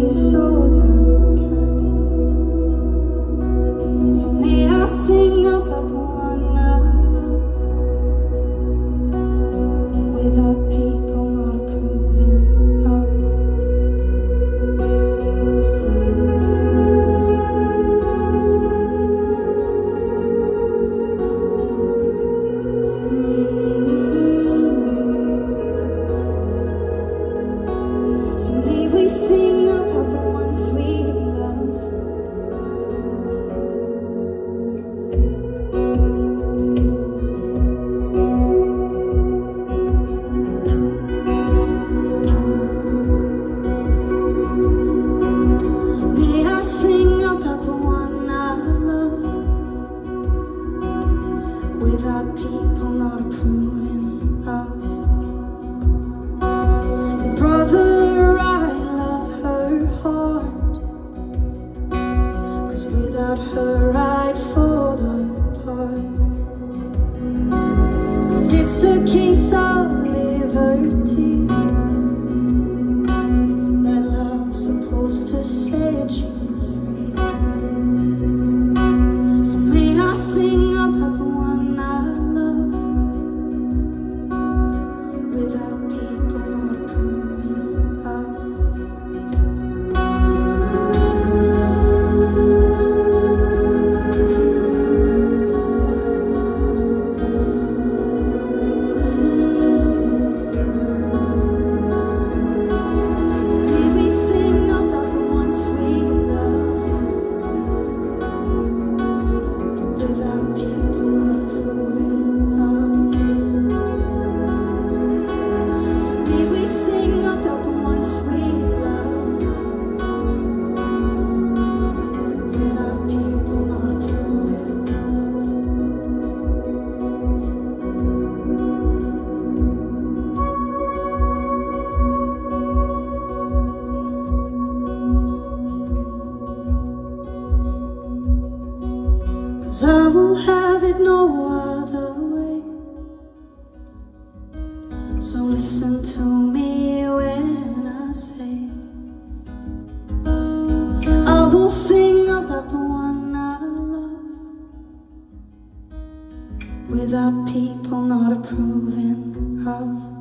is so damn kind. So may I sing about the one I love, without people not approving of. So may we sing about the ones we love, may I sing about the one I love, without people not approving of. And brother, I love her heart, 'cause without her I'd fall apart. 'Cause it's a case of liberty that love's supposed to set you free. So may I sing about the one I love, without people not approving of. So may we sing about the ones we love, without people not approving of. So may we sing about the ones we love, without people not approving. Cause I will have it no other way. So listen to me when I say, I will sing about the one I love, without people not approving of.